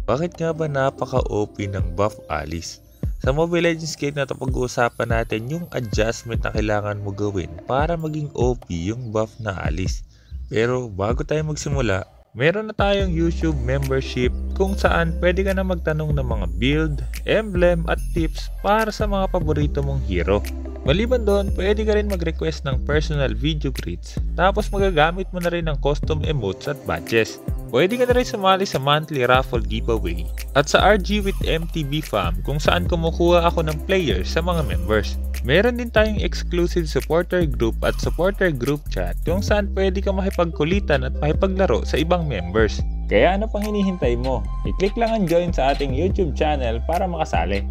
Bakit nga ba napaka-OP ng buff Alice? Sa Mobile Legends game na ito pag-uusapan natin yung adjustment na kailangan mo gawin para maging OP yung buff na Alice. Pero bago tayo magsimula, meron na tayong YouTube membership kung saan pwede ka na magtanong ng mga build, emblem at tips para sa mga paborito mong hero. Maliban doon, pwede ka rin mag-request ng personal video greets, tapos magagamit mo na rin ng custom emotes at badges. Pwede ka na rin sumali sa monthly raffle giveaway at sa RG with MTB Fam kung saan kumukuha ako ng players sa mga members. Meron din tayong exclusive supporter group at supporter group chat kung saan pwede ka makipagkulitan at makipaglaro sa ibang members. Kaya ano pang hinihintay mo? I-click lang ang join sa ating YouTube channel para makasali.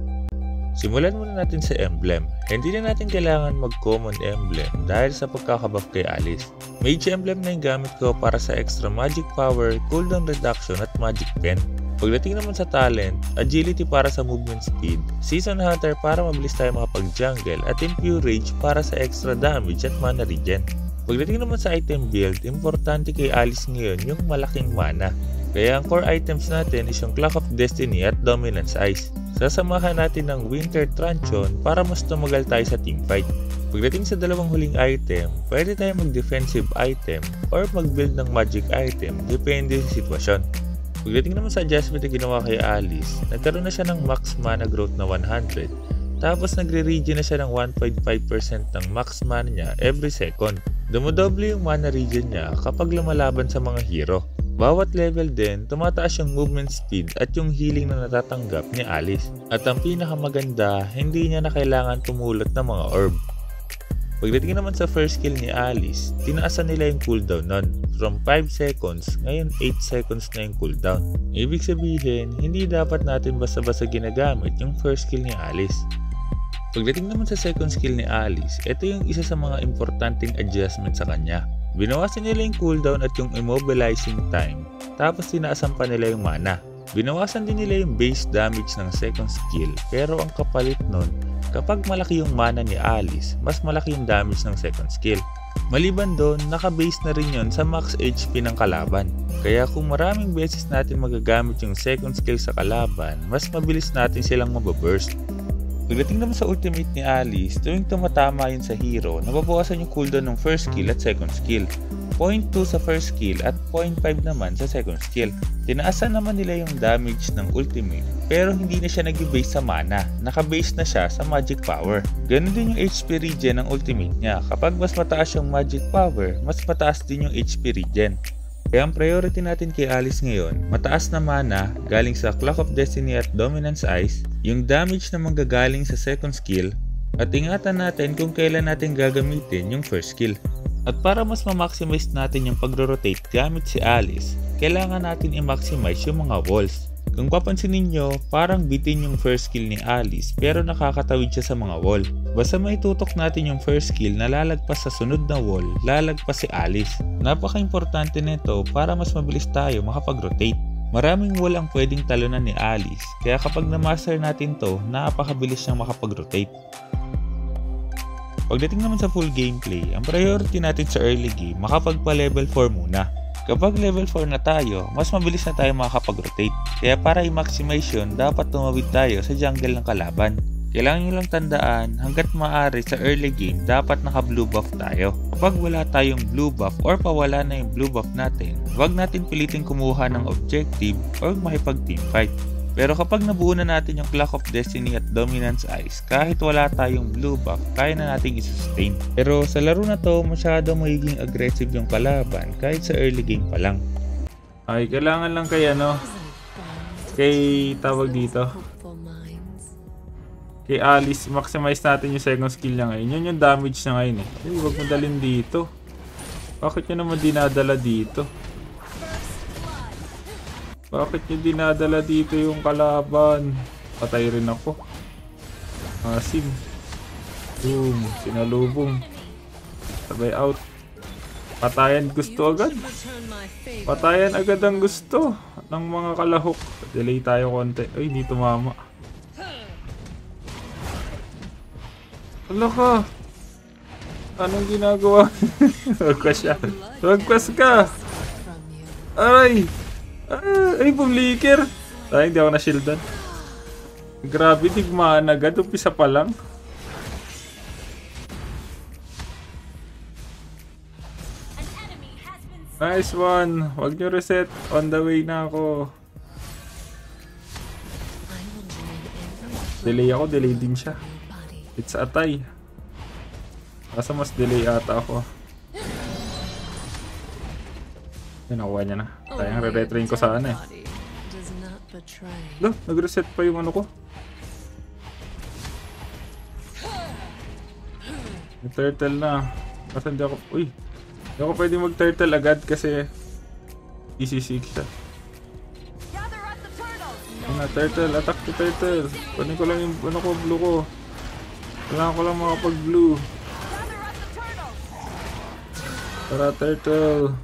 Simulan muna natin sa emblem. Hindi na natin kailangan mag-common emblem dahil sa pagkakabuff kay Alice. Mage emblem na yung gamit ko para sa extra magic power, cooldown reduction at magic pen. Pagdating naman sa talent, agility para sa movement speed, season hunter para mabilis tayo makapag-jungle at impure rage para sa extra damage at mana regen. Pagdating naman sa item build, importante kay Alice ngayon yung malaking mana. Kaya ang core items natin is yung Clock of Destiny at Dominance Ice. Sasamahan natin ng Winter Truncheon para mas tumagal tayo sa teamfight. Pagdating sa dalawang huling item, pwede tayo mag-defensive item or mag-build ng magic item depende sa sitwasyon. Pagdating naman sa adjustment na ginawa kay Alice, nagkaroon na siya ng max mana growth na 100. Tapos nagre-regen na siya ng 1.5% ng max mana niya every second. Dumodoble yung mana regen niya kapag lumalaban sa mga hero. Bawat level din, tumataas yung movement speed at yung healing na natatanggap ni Alice. At ang pinakamaganda, hindi niya na kailangan tumulot ng mga orb. Pagdating naman sa first skill ni Alice, tinaasan nila yung cooldown nun. From 5 seconds, ngayon 8 seconds na yung cooldown. Ibig sabihin, hindi dapat natin basta-basta ginagamit yung first skill ni Alice. Pagdating naman sa second skill ni Alice, ito yung isa sa mga importanteng adjustment sa kanya. Binawasan nila yung cooldown at yung immobilizing time, tapos tinaasan pa nila yung mana. Binawasan din nila yung base damage ng second skill, pero ang kapalit nun, kapag malaki yung mana ni Alice, mas malaki yung damage ng second skill. Maliban doon, naka-base na rin yun sa max HP ng kalaban. Kaya kung maraming beses natin magagamit yung second skill sa kalaban, mas mabilis natin silang mababurst. Pagdating naman sa ultimate ni Alice, tuwing tumatama yun sa hero, nababawasan yung cooldown ng first skill at second skill. 0.2 sa first skill at 0.5 naman sa second skill. Tinaasan naman nila yung damage ng ultimate, pero hindi na siya nag-base sa mana, naka-base na siya sa magic power. Ganun din yung HP regen ng ultimate niya, kapag mas mataas yung magic power, mas mataas din yung HP regen. Kaya ang priority natin kay Alice ngayon, mataas na mana galing sa Clock of Destiny at Dominance Ice, yung damage na manggagaling sa second skill, at ingatan natin kung kailan natin gagamitin yung first skill. At para mas ma-maximize natin yung pagro-rotate gamit si Alice, kailangan natin i-maximize yung mga walls. Kung papansinin nyo, parang bitin yung first skill ni Alice pero nakakatawid siya sa mga wall. Basta may tutok natin yung first skill na lalagpas sa sunod na wall, lalagpas si Alice. Napaka-importante nito para mas mabilis tayo makapag-rotate. Maraming wall ang pwedeng talunan ni Alice, kaya kapag na-master natin to, napakabilis siyang makapag-rotate. Pagdating naman sa full gameplay, ang priority natin sa early game, makapagpa-level 4 muna. Kapag level 4 na tayo, mas mabilis na tayo makakapag-rotate. Kaya para i-maximize yun, dapat tumawid tayo sa jungle ng kalaban. Kailangan nyo lang tandaan, hanggat maaari sa early game, dapat naka-blue buff tayo. Kapag wala tayong blue buff or pawala na yung blue buff natin, huwag natin pilitin kumuha ng objective or makipag-teamfight. Pero kapag nabuo na natin yung Clock of Destiny at Dominance Ice, kahit wala tayong blue buff, kaya na nating i-sustain. Pero sa laro na to, masyado magiging aggressive yung kalaban kahit sa early game pa lang. Ay, kailangan lang kay kay tawag dito. Kay Alice, maximize natin yung second skill niya ngayon. Yun yung damage niya ngayon eh. Ay, huwag mo dalhin dito. Bakit nyo naman dinadala dito? Bakit nyo dinadala dito yung kalaban? Patay rin ako. Asim. Boom. Sinalubong. Sabay out. Patayan gusto agad. Patayan agad ang gusto ng mga kalahok. Delay tayo konti. Ay, hindi tumama. Hala ka. Anong ginagawa? Wagpas siya. Wagpas ka. Aray. Ay, pumlikir. Sayang hindi ako na-shieldan. Grabe, digmaan agad. Umpisa pa lang. Nice one. Huwag nyo reset. On the way na ako. Delay ako. Delay din siya. It's a tie. Kaso mas delay ata ako. Yan, nakuha niya na. Sayang re-retrain ko sana eh. No, nag-reset pa yung ano ko. May turtle na. Kasi hindi ako... Uy! Hindi ako pwede mag-turtle agad kasi EC6 siya. Ayun na, turtle. Attack to turtle. Kunin ko lang yung ano ko, blue ko. Kailangan ko lang makapag-blue. Tara, turtle.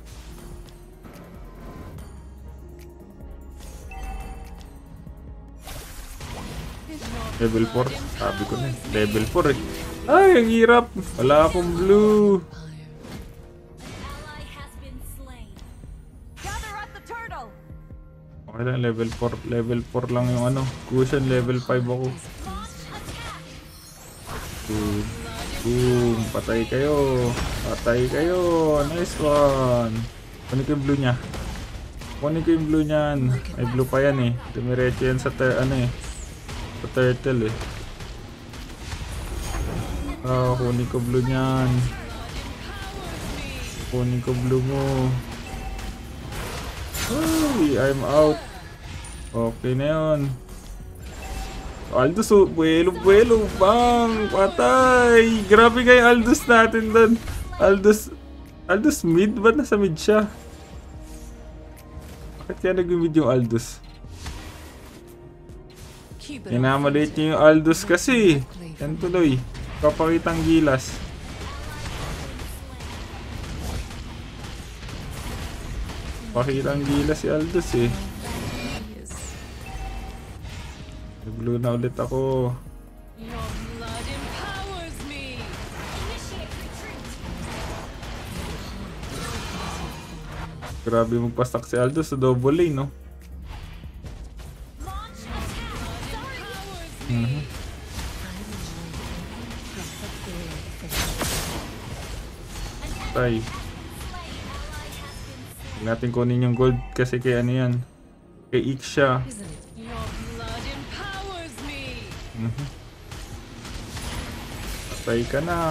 Level 4. Sabi ko na eh. Level 4 eh. Ay, ang hirap. Wala akong blue. Okay lang, level 4. Level 4 lang yung ano. Cushion, level 5 ako. Boom. Boom. Patay kayo. Patay kayo. Nice one. Kunin ko yung blue niya. Kunin ko yung blue niyan. Ay, blue pa yan eh. Dumiretso yan sa ano eh. Sa turtle eh. Kunin ko blue niyan. Kunin ko blue mo. Ay, I'm out. Okay na yun. Aldous, buelo, buelo. Bang! Patay! Grabe kayo Aldous natin doon. Aldous mid? Ba't nasa mid siya? Bakit kaya nag-mid yung Aldous? Inamaliit niyo yung Aldous kasi. Yan tuloy. Kapakitang gilas. Pakitang gilas si Aldous eh. Blue na ulit ako. Grabe magpastak si Aldous sa double lane, no? Tay. Huwag natin kunin yung gold kasi kay ano yan. Kay Iksha. Patay ka na.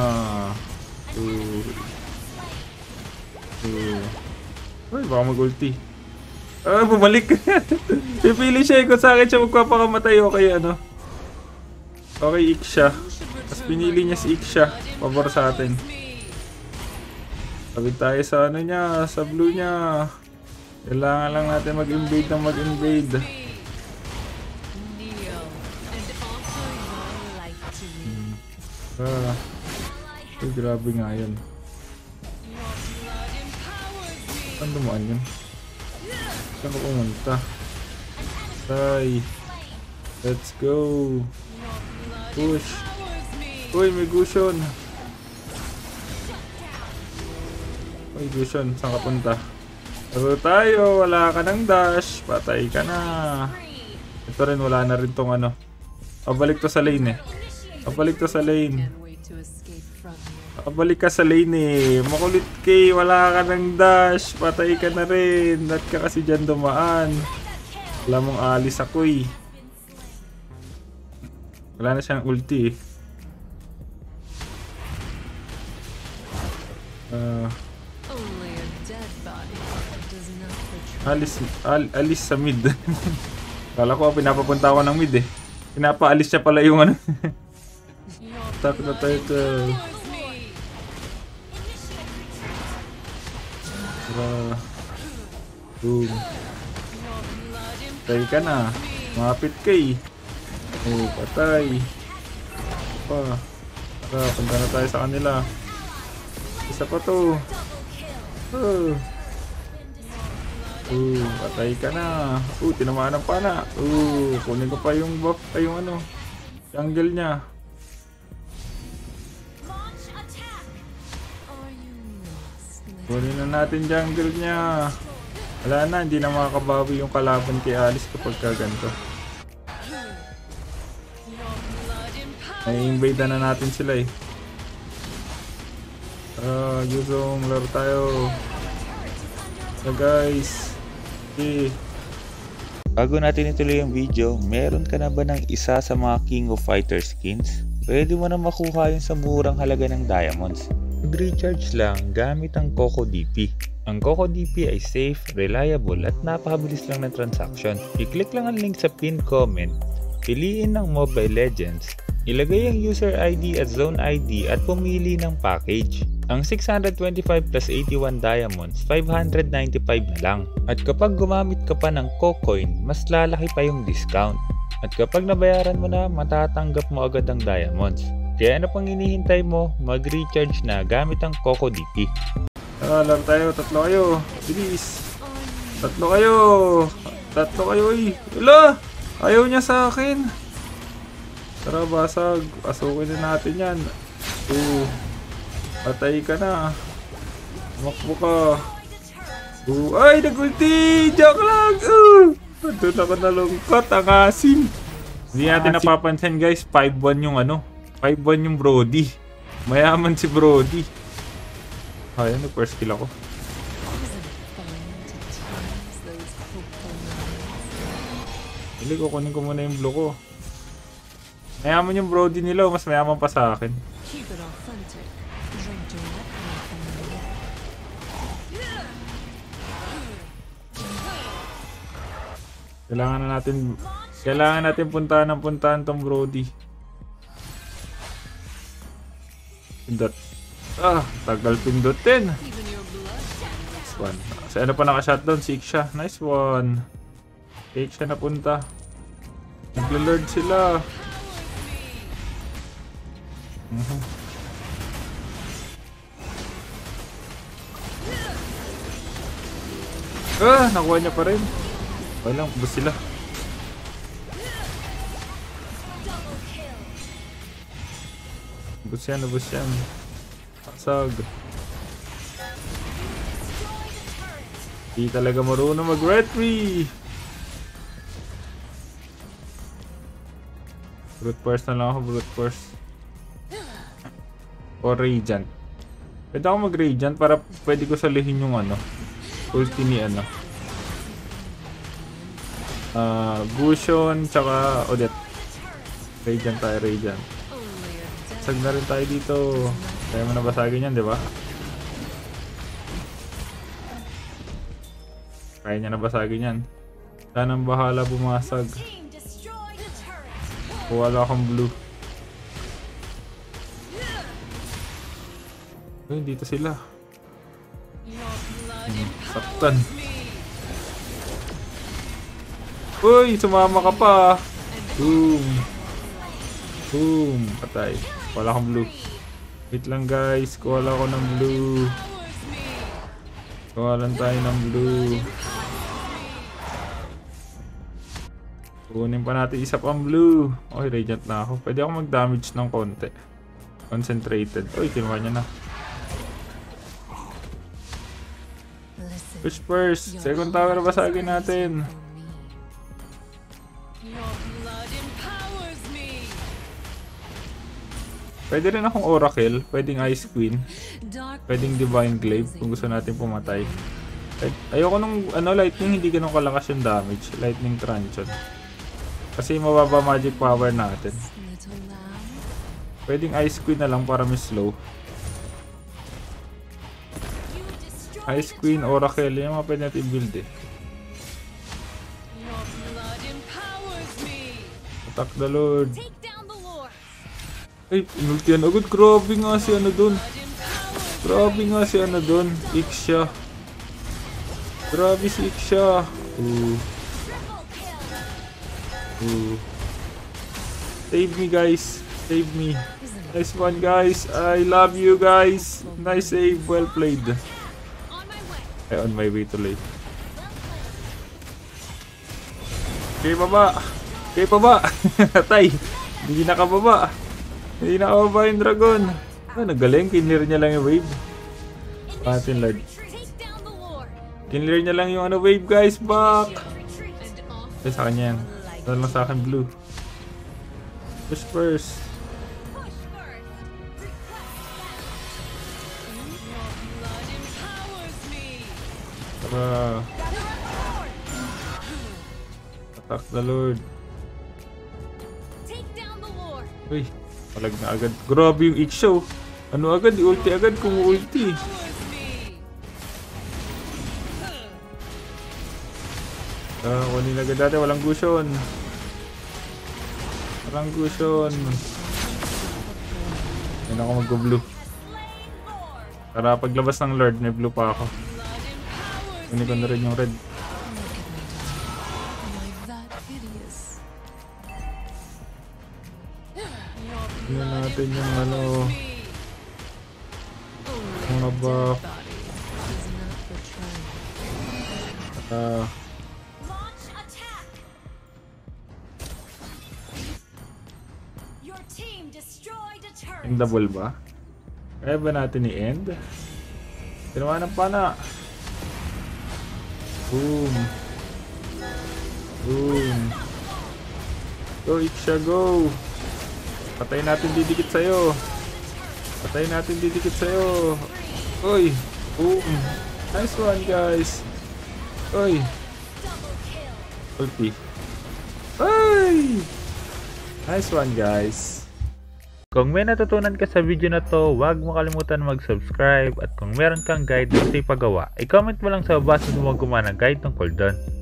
Uy, baka mag-ulti. Bumalik. Pipili siya kung sa akin siya magpapakamatay o kay ano. Okay, Iksha. Tapos pinili niya si Iksha. Pabor sa atin. Sabit tayo sa ano niya, sa blue niya. Kailangan lang natin mag-invade ng mag-invade. Ay, grabe nga yun. Saan dumaan yun? Saan ko pumunta? Tay. Let's go. Push. Uy, may Gusion. Uy, Gusion, saan ka punta? Laro tayo, wala ka ng dash. Patay ka na. Ito rin, wala na rin tong ano. Pabalik to sa lane eh. Pabalik to sa lane. Pabalik ka sa lane eh. Makulit kay, wala ka ng dash. Patay ka na rin. Lahat ka kasi dyan dumaan. Wala mong alis ako eh. Wala na siyang ulti eh. Alis sa mid. Kala ko pinapapunta ako ng mid eh. Pinapaalis siya pala yung ano. Tap na turtle. Boom. Patay ka na. Mapit kay. Oh, patay. Tara, punta na tayo sa kanila. Isa pa to. Patay ka na. Tinamaan ng pana. Kunin ko pa yung buff, ay yung ano, jungle niya. Kunin na natin jungle niya. Wala na, hindi na makakabawi yung kalaban kay Alice kapag ganito. Ay-invade na natin sila eh. Yuzong, laro tayo. Guys. Okay. Bago natin ituloy yung video, meron ka na ba ng isa sa mga King of Fighter skins? Pwede mo na makuha yun sa murang halaga ng diamonds. Mag-recharge lang gamit ang Coco DP. Ang Coco DP ay safe, reliable at napakabilis lang ng transaction. I-click lang ang link sa pinned comment, piliin ng Mobile Legends, ilagay ang user ID at zone ID at pumili ng package. Ang 625 plus 81 diamonds, 595 na lang. At kapag gumamit ka pa ng Cocoin, mas lalaki pa yung discount. At kapag nabayaran mo na, matatanggap mo agad ang diamonds. Kaya ano pang hinihintay mo, mag-recharge na gamit ang Coco DP. Laro tayo, tatlo kayo. Bilis. Tatlo kayo. Tatlo kayo eh. Wala! Ayaw niya sa akin. Tara, basag. Pasukin na natin yan. Patay ka na. Makbo ka. Ay, nag-ulti! Joke lang! Doon ako nalungkot. Ang asim. Hindi natin napapansin guys. 5-1 yung ano. 5-1 yung Brody. Mayaman si Brody. Ayan, nag-first kill ako. Hindi ko, kunin ko muna yung blue ko. Mayaman yung Brody nila. Mas mayaman pa sa akin. Kailangan natin puntahan tong Brody. Pindot. Tagal pindutin. Nice one. Sa ano pa naka-shotdown? Si Iksha. Nice one. Iksha na punta. Naglo-lord sila. Nakuha niya pa rin. Walang, ubos sila. Ubos yan. Pasag. Di talaga marunong mag-retry. Brute force na lang ako, brute force. O Radiant. Pwede ako mag-Radiant para pwede ko salihin yung ano. Ulti ni ano. Gusion, tsaka Odette. Radiant tayo, Radiant. Sag na rin tayo dito. Kaya mo nabasagin yan, di ba? Kaya niya nabasagin yan. Sana ang bahala bumasag. Wala akong blue. Uy, dito sila. Saktan. Uy, sumama ka pa. Boom. Boom. Patay. Wala akong blue. Wait lang guys. Kuha lang ako ng blue. Kuha lang tayo ng blue. Kunin pa natin isa pang blue. Okay, Radiant na ako. Pwede ako mag-damage ng konti. Concentrated. Uy, kinuha niya na. Push first. Second tower basagin natin. Pwede rin akong Oracle, pwedeng Ice Queen, pwedeng Divine Glaive kung gusto natin pumatay. Ayoko nung Lightning, hindi ganun kalakas yung damage. Lightning Truncheon. Kasi mababa magic power natin. Pwedeng Ice Queen na lang para mas slow. Ice Queen, Oracle, yung mga pwede natin build eh. Attack the Lord. Ay, inultian agad. Grabe nga si ano dun. Iksha. Grabe si Iksha. Save me guys. Save me. Nice one guys. I love you guys. Nice save. Well played. On my way to late. Okay, baba. Tay. Hindi nakababa. Hindi nakababa yung dragon. Nagaling. Kinir niya lang yung wave. Patin Lord. Kinlear niya lang yung ano wave guys. Back! Ay, sa kanya yan. Dahil lang sa akin blue. Push first. Tara. Attack the Lord. Uy, malag na agad. Grabe yung Ixia. Ano agad? Ulti agad kung ulti. Kunin agad dati. Walang gusion. Walang gusion. Yan ako mag-blue. Para paglabas ng Lord, may blue pa ako. Kunin ko na rin yung red. Tingnan natin yung ano. Mga buff. Endable ba? Kaya ba natin i-end? Ginawa ng pana. Boom. Boom. Go Ixia, go. Patayin natin didikit sa'yo. Patayin natin didikit sa'yo. Uy. Boom. Nice one guys. Uy. Ulti. Uy. Nice one guys. Kung may natutunan ka sa video na to, huwag mo kalimutan mag-subscribe at kung meron kang guide na sa ipagawa, i-comment mo lang sa baba sa gumawa ng guide tungkol doon.